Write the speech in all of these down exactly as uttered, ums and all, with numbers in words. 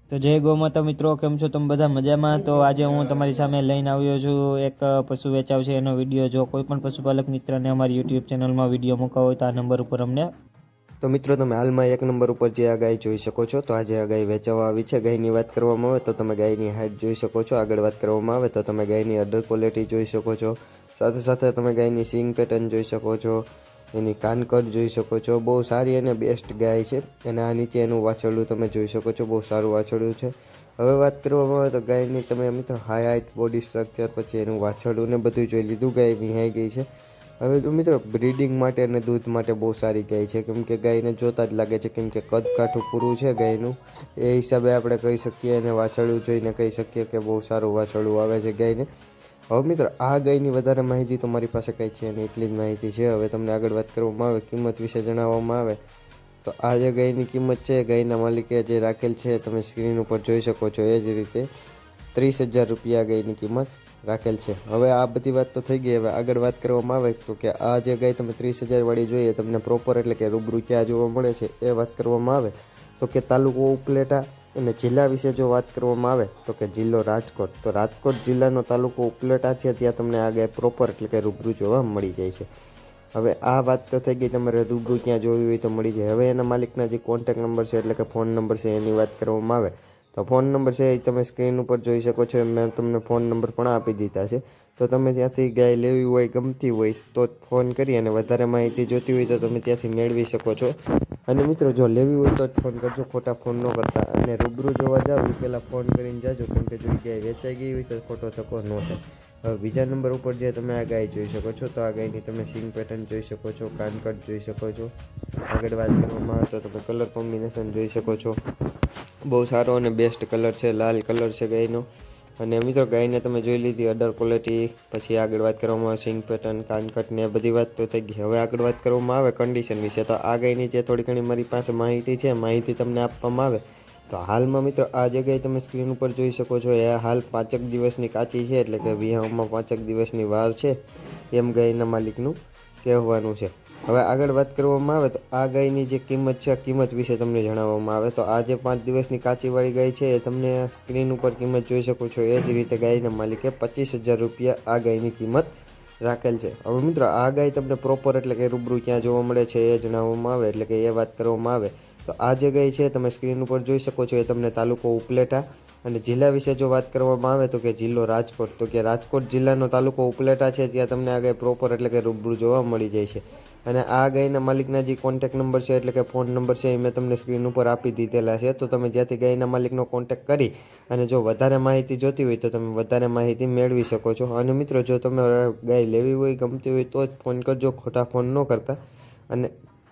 તો જય ગૌ માતા મિત્રો, કેમ છો તમે બધા મજામાં? તો આજે હું તમારી સામે લઈને આવ્યો છું એક પશુ વેચાવ છે એનો વિડીયો. જો કોઈ પણ પશુપાલક મિત્રને અમારી યુટ્યુબ ચેનલમાં વિડીયો મૂકવો હોય તો આ નંબર ઉપર અમને. તો મિત્રો તમે હાલમાં એક નંબર ઉપર જે આ ગાય જોઈ શકો છો, તો આજે આ ગાય વેચાવા આવી છે. ગાયની વાત કરવામાં આવે તો તમે ગાયની હાઇટ જોઈ શકો છો. આગળ વાત કરવામાં આવે તો તમે ગાયની અડર ક્વોલિટી જોઈ શકો છો. સાથે સાથે તમે ગાયની સિંગ પેટર્ન જોઈ શકો છો, એની કાનકટ જોઈ શકો છો. બહુ સારી અને બેસ્ટ ગાય છે. અને આ નીચે એનું વાછરડું તમે જોઈ શકો છો, બહુ સારું વાછરડું છે. હવે વાત કરવામાં આવે તો ગાયની તમે મિત્રો હાઈ હાઇટ, બોડી સ્ટ્રક્ચર, પછી એનું વાછરડું ને બધું જોઈ લીધું. ગાય વિહાઈ ગઈ છે. હવે તો મિત્રો બ્રીડિંગ માટે અને દૂધ માટે બહુ સારી ગાય છે, કેમ કે ગાયને જોતા જ લાગે છે, કેમ કે કદ કાઠું પૂરું છે ગાયનું. એ હિસાબે આપણે કહી શકીએ અને વાછરડું જોઈને કહી શકીએ કે બહુ સારું વાછરડું આવે છે ગાયને. હવે મિત્રો આ ગાયની વધારે માહિતી તો મારી પાસે કંઈ છે અને એટલી જ માહિતી છે. હવે તમને આગળ વાત કરવામાં આવે, કિંમત વિશે જણાવવામાં આવે તો આ જે ગાયની કિંમત છે, ગાયના માલિકે જે રાખેલ છે તમે સ્ક્રીન ઉપર જોઈ શકો છો એ જ રીતે ત્રીસ હજાર રૂપિયા ગાયની કિંમત રાખેલ છે. હવે આ બધી વાત તો થઈ ગઈ. હવે આગળ વાત કરવામાં આવે તો કે આ જે ગાય તમે ત્રીસ હજાર વાળી જોઈએ તમને પ્રોપર એટલે કે રૂબરૂ ક્યાં જોવા મળે છે એ વાત કરવામાં આવે તો કે તાલુકો ઉપલેટા. અને જિલ્લા વિશે જો વાત કરવામાં આવે તો કે જિલ્લો રાજકોટ. તો રાજકોટ જિલ્લાનો તાલુકો ઉપલેટા છે, ત્યાં તમને આ ગાય પ્રોપર એટલે કે રૂબરૂ જોવા મળી જાય છે. હવે આ વાત તો થઈ ગઈ, તમારે રૂબરૂ ક્યાં જોવી હોય તો મળી જાય. હવે એના માલિકના જે કોન્ટેક નંબર છે એટલે કે ફોન નંબર છે એની વાત કરવામાં આવે તો ફોન નંબર છે એ તમે સ્ક્રીન ઉપર જોઈ શકો છો. મેં તમને ફોન નંબર પણ આપી દીધા છે. તો તમે ત્યાંથી ગાય લેવી હોય, ગમતી હોય તો ફોન કરી અને વધારે માહિતી જોતી હોય તો તમે ત્યાંથી મેળવી શકો છો. અને મિત્રો જો લેવી હોય તો જ ફોન કરજો, ખોટા ફોન ન કરતા. અને રૂબરૂ જોવા જાવ એ પહેલાં ફોન કરીને જાજો, કેમ કે જો ગાય વેચાઈ ગઈ હોય તો ખોટો થકો ન થાય. હવે બીજા નંબર ઉપર જે તમે આ ગાય જોઈ શકો છો, તો આ ગાયની તમે સિંગ પેટર્ન જોઈ શકો છો, કાનકટ જોઈ શકો છો. આગળ વાત કરવામાં આવે તો તમે કલર કોમ્બિનેશન જોઈ શકો છો. બહુ સારો અને બેસ્ટ કલર છે, લાલ કલર છે ગાયનો. અને મિત્રો ગાયને તમે જોઈ લીધી અડર ક્વોલિટી. પછી આગળ વાત કરવામાં આવે સિંગ પેટર્ન, કાનકટ ને બધી વાત તો થઈ ગઈ. હવે આગળ વાત કરવામાં આવે કન્ડિશન વિશે, તો આ ગાયની જે થોડી ઘણી મારી પાસે માહિતી છે, માહિતી તમને આપવામાં આવે તો હાલમાં મિત્રો આ જે ગાય તમે સ્ક્રીન ઉપર જોઈ શકો છો એ હાલ પાંચેક દિવસની કાચી છે, એટલે કે વિહામાં પાંચેક દિવસની વાર છે એમ ગાયના માલિકનું કહેવાનું છે. હવે આગળ વાત કરવામાં આવે તો આ ગાયની જે કિંમત છે, કિંમત વિશે તમને જણાવવામાં આવે તો આ જે પાંચ દિવસની કાચીવાળી ગાય છે એ તમને સ્ક્રીન ઉપર કિંમત જોઈ શકો છો. એ જ રીતે ગાયના માલિકે પચીસ હજાર રૂપિયા આ ગાયની કિંમત રાખેલ છે. હવે મિત્રો આ ગાય તમને પ્રોપર એટલે કે રૂબરૂ ક્યાં જોવા મળે છે એ જણાવવામાં આવે, એટલે કે એ વાત કરવામાં આવે તો આ જે ગાય છે તમે સ્ક્રીન ઉપર જોઈ શકો છો એ તમને તાલુકો ઉપલેટા. અને જિલ્લા વિશે જો વાત કરવામાં આવે તો કે જિલ્લો રાજકોટ. તો કે રાજકોટ જિલ્લાનો તાલુકો ઉપલેટા છે, ત્યાં તમને આ ગાય પ્રોપર એટલે કે રૂબરૂ જોવા મળી જાય છે. અને આ ગાયના માલિકના જે કોન્ટેક નંબર છે એટલે કે ફોન નંબર છે એ મેં તમને સ્ક્રીન ઉપર આપી દીધેલા છે. તો તમે જ્યાંથી ગાયના માલિકનો કોન્ટેક કરી અને જો વધારે માહિતી જોતી હોય તો તમે વધારે માહિતી મેળવી શકો છો. અને મિત્રો જો તમે ગાય લેવી હોય, ગમતી હોય તો જ ફોન કરજો, ખોટા ફોન ન કરતા. અને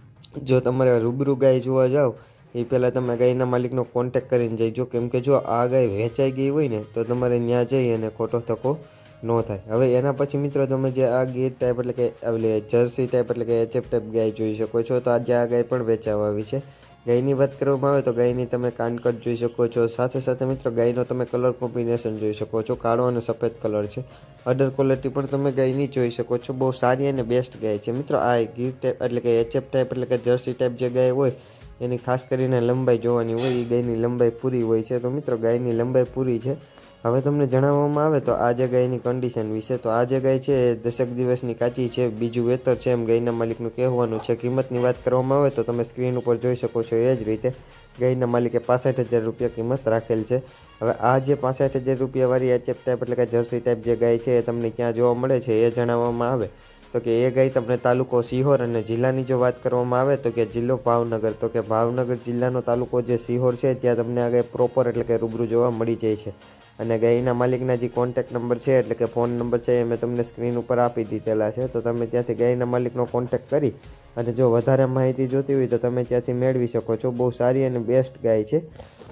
જો તમારે રૂબરૂ ગાય જોવા જાઓ એ પહેલાં તમે ગાયના માલિકનો કોન્ટેક કરીને જઈજો, કેમ કે જો આ ગાય વેચાઈ ગઈ હોય ને તો તમારે ત્યાં જઈ અને ખોટો ધક્કો ન થાય. હવે એના પછી મિત્રો તમે જે આ ગીર ટાઈપ એટલે કે એટલે જર્સી ટાઈપ એટલે કે એચએફ ટાઈપ ગાય જોઈ શકો છો, તો આજે આ ગાય પણ વેચાવા આવી છે. ગાયની વાત કરવામાં આવે તો ગાયની તમે કાનકટ જોઈ શકો છો. સાથે સાથે મિત્રો ગાયનો તમે કલર કોમ્બિનેશન જોઈ શકો છો, કાળો અને સફેદ કલર છે. અડર ક્વોલિટી પણ તમે ગાયની જોઈ શકો છો, બહુ સારી અને બેસ્ટ ગાય છે. મિત્રો આ ગીર ટાઈપ એટલે કે એચએફ ટાઈપ એટલે કે જર્સી ટાઈપ જે ગાય હોય એની ખાસ કરીને લંબાઈ જોવાની હોય, એ ગાયની લંબાઈ પૂરી હોય છે. તો મિત્રો ગાયની લંબાઈ પૂરી છે. હવે તમને જણાવવામાં આવે તો આ જે ગાયની કન્ડિશન વિશે, તો આ જે ગાય છે એ દસેક દિવસની કાચી છે, બીજું વેતર છે એમ ગાયના માલિકનું કહેવાનું છે. કિંમતની વાત કરવામાં આવે તો તમે સ્ક્રીન ઉપર જોઈ શકો છો એ જ રીતે ગાયના માલિકે પાસઠ હજાર રૂપિયા કિંમત રાખેલ છે. હવે આ જે પાસઠ હજાર રૂપિયાવાળી એચએફ ટાઈપ એટલે કે જર્સી ટાઈપ જે ગાય છે એ તમને ક્યાં જોવા મળે છે એ જણાવવામાં આવે તો કે એ ગાય તમને તાલુકો સિહોર. અને જિલ્લાની જો વાત કરવામાં આવે તો કે જિલ્લો ભાવનગર. તો કે ભાવનગર જિલ્લાનો તાલુકો જે સિહોર છે ત્યાં તમને આ ગાય પ્રોપર એટલે કે રૂબરૂ જોવા મળી જાય છે. અને ગાયના માલિકના જે કોન્ટેક નંબર છે એટલે કે ફોન નંબર છે એ મેં તમને સ્ક્રીન ઉપર આપી દીધેલા છે. તો તમે ત્યાંથી ગાયના માલિકનો કોન્ટેક કરી અને જો વધારે માહિતી જોતી હોય તો તમે ત્યાંથી મેળવી શકો છો. બહુ સારી અને બેસ્ટ ગાય છે.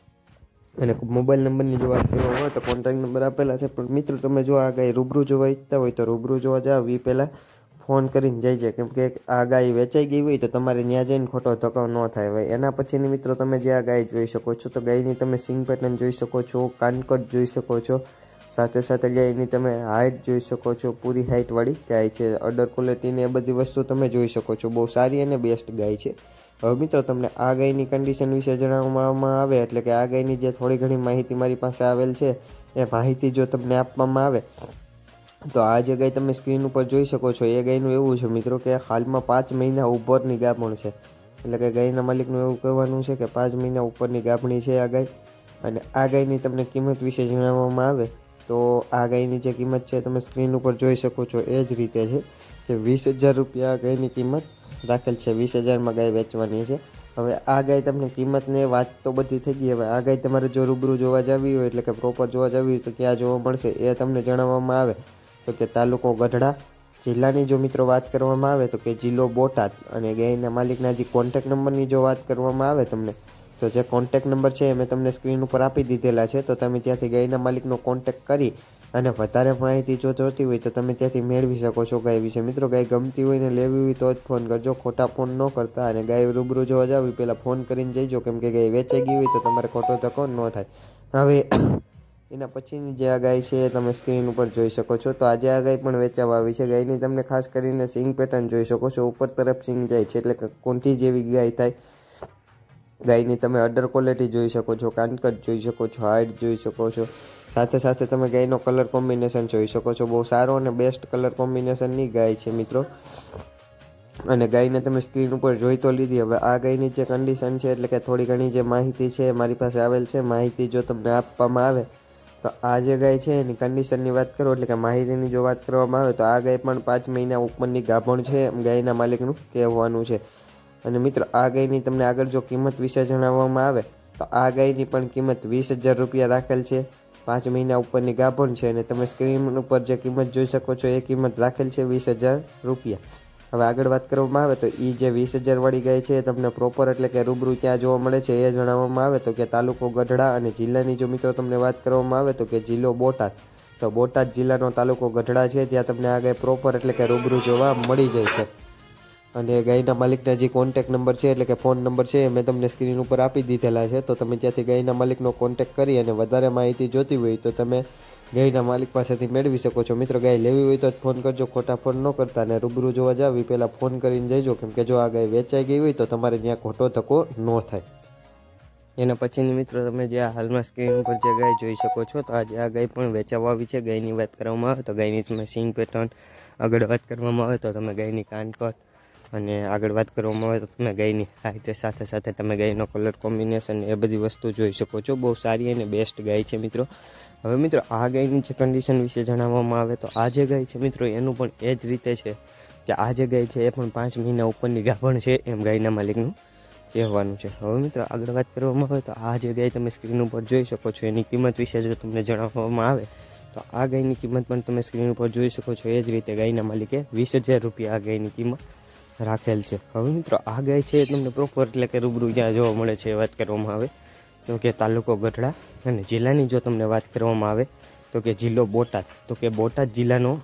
અને મોબાઈલ નંબરની જો વાત કરવામાં હોય તો કોન્ટેક નંબર આપેલા છે. પણ મિત્રો તમે જો આ ગાય રૂબરૂ જોવા ઈચ્છતા હોય તો રૂબરૂ જોવા જાવ એ પહેલાં ફોન કરીને જઈજે, કેમ કે આ ગાય વેચાઈ ગઈ હોય તો તમારે ત્યાં જઈને ખોટો ધક્કો ન થાય. હોય એના પછીની મિત્રો તમે જે આ ગાય જોઈ શકો છો, તો ગાયની તમે સિંગ પેટર્ન જોઈ શકો છો, કાનકટ જોઈ શકો છો. સાથે સાથે ગાયની તમે હાઇટ જોઈ શકો છો, પૂરી હાઇટવાળી ગાય છે. અડર ક્વોલિટીની એ બધી વસ્તુ તમે જોઈ શકો છો. બહુ સારી અને બેસ્ટ ગાય છે. હવે મિત્રો તમને આ ગાયની કન્ડિશન વિશે જણાવવામાં આવે એટલે કે આ ગાયની જે થોડી ઘણી માહિતી મારી પાસે આવેલ છે એ માહિતી જો તમને આપવામાં આવે તો આ જે ગાય તમે સ્ક્રીન ઉપર જોઈ શકો છો એ ગાયનું એવું છે મિત્રો કે હાલમાં પાંચ મહિના ઉપરની ગાભણ છે, એટલે કે ગાયના માલિકનું એવું કહેવાનું છે કે પાંચ મહિના ઉપરની ગાભણી છે આ ગાય। અને આ ગાયની તમને કિંમત વિશે જણાવવામાં આવે તો આ ગાયની જે કિંમત છે તમે સ્ક્રીન ઉપર જોઈ શકો છો એ જ રીતે છે કે વીસ હજાર રૂપિયા ગાયની કિંમત રાખેલ છે, વીસ હજારમાં ગાય વેચવાની છે। હવે આ ગાય તમને કિંમતને વાત તો બધી થઈ ગઈ। હવે આ ગાય તમારે જો રૂબરૂ જોવા જવી હોય એટલે કે પ્રોપર જોવા જવી હોય તો ક્યાં જોવા મળશે એ તમને જણાવવામાં આવે તો કે તાલુકો ગઢડા, જિલ્લાની જો મિત્રો વાત કરવામાં આવે તો કે જિલ્લો બોટાદ, અને ગાયના માલિકના જે કોન્ટેક નંબરની જો વાત કરવામાં આવે તમને તો જે કોન્ટેક નંબર છે એ મેં તમને સ્ક્રીન ઉપર આપી દીધેલા છે, તો તમે ત્યાંથી ગાયના માલિકનો કોન્ટેક કરી અને વધારે માહિતી જો જોતી હોય તો તમે ત્યાંથી મેળવી શકો છો ગાય વિશે। મિત્રો ગાય ગમતી હોય ને લેવી હોય તો જ ફોન કરજો, ખોટા ફોન ન કરતા, અને ગાય રૂબરૂ જોવા જાવ પહેલાં ફોન કરીને જઈજો, કેમ કે ગાય વેચાઈ ગઈ હોય તો તમારે ખોટો ધક્કો ન થાય। હવે એના પછીની જે આ ગાય છે તમે સ્ક્રીન ઉપર જોઈ શકો છો, તો આજે આ ગાય પણ વેચાવા આવી છે। ગાયની તમને ખાસ કરીને સિંગ પેટર્ન જોઈ શકો છો, ઉપર તરફ સિંગ જાય છે એટલે કે કોંઠી જેવી ગાય થાય। ગાયની તમે અડર ક્વોલિટી જોઈ શકો છો, કાનકટ જોઈ શકો છો, હાઇટ જોઈ શકો છો, સાથે સાથે તમે ગાયનો કલર કોમ્બિનેશન જોઈ શકો છો, બહુ સારો અને બેસ્ટ કલર કોમ્બિનેશનની ગાય છે મિત્રો। અને ગાયને તમે સ્ક્રીન ઉપર જોઈ તો લીધી। હવે આ ગાયની જે કન્ડિશન છે એટલે કે થોડી ઘણી જે માહિતી છે મારી પાસે આવેલ છે, માહિતી જો તમને આપવામાં આવે તો આ જે ગાય છે એની કન્ડિશનની વાત કરો એટલે કે માહિતીની જો વાત કરવામાં આવે તો આ ગાય પણ પાંચ મહિના ઉપરની ગાભણ છે એમ ગાયના માલિકનું કહેવાનું છે। અને મિત્રો આ ગાયની તમને આગળ જો કિંમત વિશે જણાવવામાં આવે તો આ ગાયની પણ કિંમત વીસ હજાર રૂપિયા રાખેલ છે, પાંચ મહિના ઉપરની ગાભણ છે, અને તમે સ્ક્રીન ઉપર જે કિંમત જોઈ શકો છો એ કિંમત રાખેલ છે વીસ હજાર રૂપિયા। હવે આગળ વાત કરવામાં આવે તો એ જે વીસ હજાર વાળી ગાય છે એ તમને પ્રોપર એટલે કે રૂબરૂ ક્યાં જોવા મળે છે એ જણાવવામાં આવે તો કે તાલુકો ગઢડા, અને જિલ્લાની જો મિત્રો તમને વાત કરવામાં આવે તો કે જિલ્લો બોટાદ, તો બોટાદ જિલ્લાનો તાલુકો ગઢડા છે, ત્યાં તમને આ ગાય પ્રોપર એટલે કે રૂબરૂ જોવા મળી જાય છે। અને ગાયના માલિકના જે કોન્ટેક નંબર છે એટલે કે ફોન નંબર છે મેં તમને સ્ક્રીન ઉપર આપી દીધેલા છે, તો તમે ત્યાંથી ગાયના માલિકનો કોન્ટેક કરી અને વધારે માહિતી જોતી હોય તો તમે ગાયના માલિક પાસેથી મેળવી શકો છો। મિત્રો ગાય લેવી હોય તો જ ફોન કરજો, ખોટા ફોન ન કરતા, અને રૂબરૂ જોવા જાવ એ પહેલાં ફોન કરીને જઈજો, કેમ કે જો આ ગાય વેચાઈ ગઈ હોય તો તમારે ત્યાં ખોટો ધક્કો ન થાય। એના પછીની મિત્રો તમે જે હાલમાં સ્ક્રીન ઉપર જે ગાય જોઈ શકો છો તો આજે આ ગાય પણ વેચાવા આવી છે। ગાયની વાત કરવામાં આવે તો ગાયની તમે સિંગ પેટર્ન, આગળ વાત કરવામાં આવે તો તમે ગાયની કાનકટ, અને આગળ વાત કરવામાં આવે તો તમે ગાયની હાઇટ, સાથે સાથે તમે ગાયનો કલર કોમ્બિનેશન એ બધી વસ્તુ જોઈ શકો છો, બહુ સારી અને બેસ્ટ ગાય છે મિત્રો। હવે મિત્રો આ ગાયની જે કન્ડિશન વિશે જણાવવામાં આવે તો આ જે ગાય છે મિત્રો એનું પણ એ જ રીતે છે કે આ જે ગાય છે એ પણ પાંચ મહિના ઉપરની ગાભણ છે એમ ગાયના માલિકનું કહેવાનું છે। હવે મિત્રો આગળ વાત કરવામાં આવે તો આ જે ગાય તમે સ્ક્રીન ઉપર જોઈ શકો છો એની કિંમત વિશે જો તમને જણાવવામાં આવે તો આ ગાયની કિંમત પણ તમે સ્ક્રીન ઉપર જોઈ શકો છો એ જ રીતે ગાયના માલિકે વીસ હજાર રૂપિયા આ ગાયની કિંમત રાખેલ છે। હવે મિત્રો આ ગાય છે તમને પ્રોપર એટલે કે રૂબરૂ જ્યાં જોવા મળે છે એ વાત કરવામાં આવે તો કે તાલુકો ગઢડા, અને જિલ્લાની જો તમને વાત કરવામાં આવે તો કે જિલ્લો બોટાદ, તો કે બોટાદ જિલ્લાનો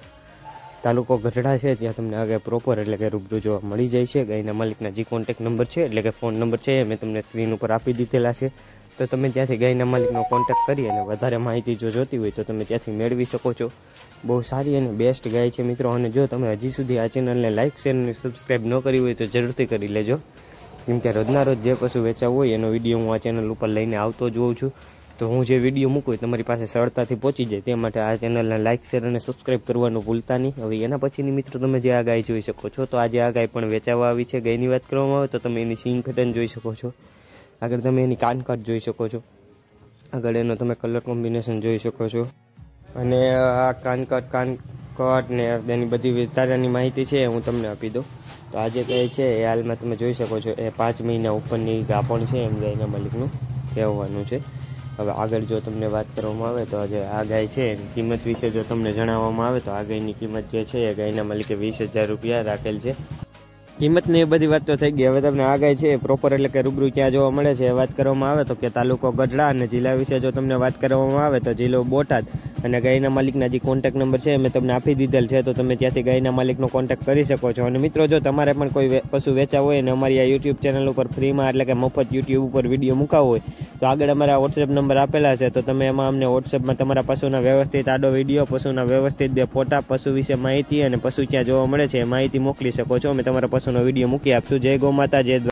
તાલુકો ગઢડા છે, ત્યાં તમને આ ગાય પ્રોપર એટલે કે રૂબરૂ જોવા મળી જાય છે। ગાયના માલિકના જે કોન્ટેક નંબર છે એટલે કે ફોન નંબર છે એ મેં તમને સ્ક્રીન ઉપર આપી દીધેલા છે, તો તમે ત્યાંથી ગાયના માલિકનો કોન્ટેક કરી અને વધારે માહિતી જો જોતી હોય તો તમે ત્યાંથી મેળવી શકો છો। બહુ સારી અને બેસ્ટ ગાય છે મિત્રો। અને જો તમે હજી સુધી આ ચેનલને લાઇક, શેર અને સબસ્ક્રાઈબ ન કરી હોય તો જરૂરથી કરી લેજો, કેમ કે રોજના રોજ જે પશુ વેચાવું હોય એનો વિડીયો હું આ ચેનલ ઉપર લઈને આવતો જ હોઉં છું, તો હું જે વિડીયો મૂકું તમારી પાસે સરળતાથી પહોંચી જાય તે માટે આ ચેનલને લાઇક, શેર અને સબસ્ક્રાઈબ કરવાનું ભૂલતા નહીં। હવે એના પછીની મિત્રો તમે જે આ ગાય જોઈ શકો છો તો આજે આ ગાય પણ વેચાવા આવી છે। ગાયની વાત કરવામાં આવે તો તમે એની સિંગ પેટર્ન જોઈ શકો છો, આગળ તમે એની કાનકટ જોઈ શકો છો, આગળ એનો તમે કલર કોમ્બિનેશન જોઈ શકો છો, અને આ કાનકટ કાનકટ ને તેની બધી વિસ્તારની માહિતી છે હું તમને આપી દઉં તો આજે ગાય છે એ હાલમાં તમે જોઈ શકો છો એ પાંચ મહિના ઉપરની ગાભણ છે એમ ગાયના માલિકનું કહેવાનું છે। હવે આગળ જો તમને વાત કરવામાં આવે તો આજે આ ગાય છે એની કિંમત વિશે જો તમને જણાવવામાં આવે તો આ ગાયની કિંમત જે છે એ ગાયના માલિકે વીસ હજાર રૂપિયા રાખેલ છે। કિંમતની એ બધી વાત તો થઈ ગઈ। હવે તમને આ ગાય છે પ્રોપર એટલે કે રૂબરૂ ક્યાં જોવા મળે છે એ વાત કરવામાં આવે તો કે તાલુકો ગઢડા, અને જિલ્લા વિશે જો તમને વાત કરવામાં આવે તો જિલ્લો બોટાદ, અને ગાયના માલિકના જે કોન્ટેક નંબર છે મેં તમને આપી દીધેલ છે, તો તમે ત્યાંથી ગાયના માલિકનો કોન્ટેક કરી શકો છો। અને મિત્રો જો તમારે પણ કોઈ પશુ વેચા હોય અને અમારી આ યુટ્યુબ ચેનલ ઉપર ફ્રીમાં એટલે કે મફત યુટ્યુબ ઉપર વિડીયો મૂકાવો હોય તો આગળ અમારા વોટ્સએપ નંબર આપેલા છે, તો તમે એમાં અમને વોટ્સએપમાં તમારા પશુના વ્યવસ્થિત આડો વિડીયો, પશુના વ્યવસ્થિત બે ફોટા, પશુ વિશે માહિતી અને પશુ ક્યાં જોવા મળે છે એ માહિતી મોકલી શકો છો। અમે તમારા પશુનો વિડીયો મૂકી આપશું। જય ગૌ માતા, જય